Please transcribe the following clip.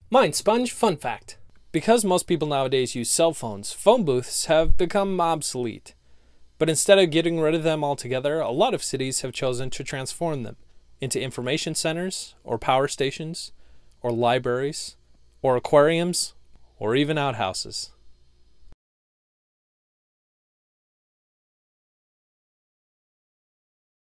MindSponge fun fact. Because most people nowadays use cell phones, phone booths have become obsolete. But instead of getting rid of them altogether, a lot of cities have chosen to transform them into information centers, or power stations, or libraries, or aquariums, or even outhouses.